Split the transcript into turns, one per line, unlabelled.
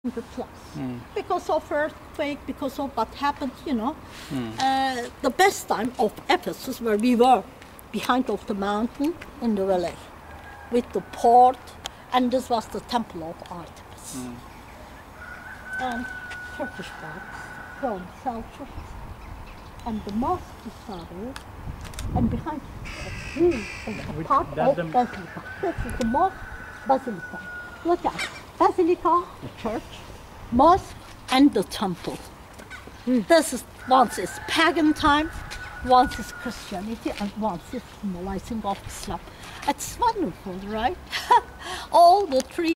plus. Because of earthquake, because of what happened, you know. The best time of Ephesus, where we were, behind of the mountain in the valley, with the port, and this was the temple of Artemis. And Turkish barks from Selçuk, and the mosque is started, and behind a part of Basilica. This is the mosque, Basilica. Look at Basilica, the church, mosque, and the temple. This is, once is pagan time, once is Christianity, and once is symbolizing of Islam. It's wonderful, right? All the three